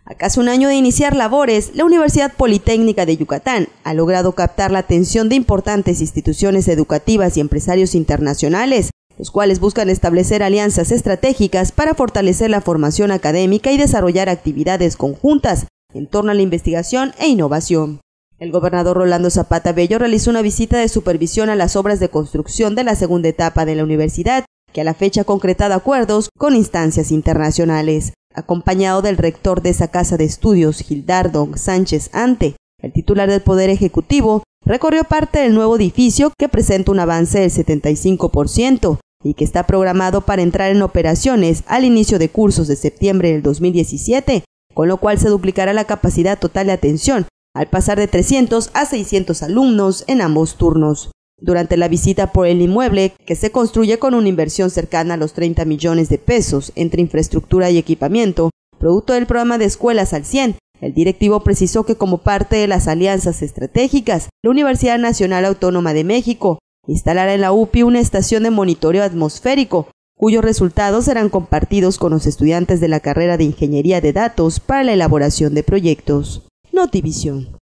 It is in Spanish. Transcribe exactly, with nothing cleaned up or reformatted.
A casi un año de iniciar labores, la Universidad Politécnica de Yucatán ha logrado captar la atención de importantes instituciones educativas y empresarios internacionales, los cuales buscan establecer alianzas estratégicas para fortalecer la formación académica y desarrollar actividades conjuntas en torno a la investigación e innovación. El gobernador Rolando Zapata Bello realizó una visita de supervisión a las obras de construcción de la segunda etapa de la universidad, que a la fecha ha concretado acuerdos con instancias internacionales. Acompañado del rector de esa casa de estudios, Gildardo Sánchez Ante, el titular del Poder Ejecutivo recorrió parte del nuevo edificio que presenta un avance del setenta y cinco por ciento y que está programado para entrar en operaciones al inicio de cursos de septiembre del dos mil diecisiete, con lo cual se duplicará la capacidad total de atención al pasar de trescientos a seiscientos alumnos en ambos turnos. Durante la visita por el inmueble, que se construye con una inversión cercana a los treinta millones de pesos entre infraestructura y equipamiento, producto del programa de Escuelas al cien, el directivo precisó que como parte de las alianzas estratégicas, la Universidad Nacional Autónoma de México instalará en la U P I una estación de monitoreo atmosférico, cuyos resultados serán compartidos con los estudiantes de la carrera de Ingeniería de Datos para la elaboración de proyectos. Notivisión.